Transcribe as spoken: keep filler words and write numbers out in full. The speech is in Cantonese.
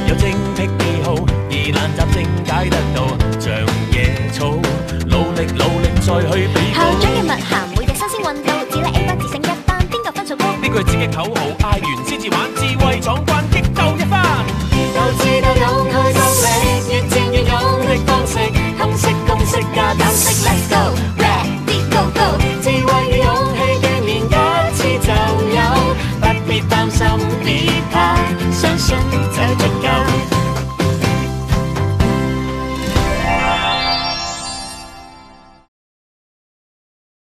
有精辟記號，疑難雜症解得到，像野草，努力努力再去比高。 校長嘅密函，每日新鮮運到，只叻 A 班，只剩一班，邊個分數高？ 呢句係自己口號，嗌完。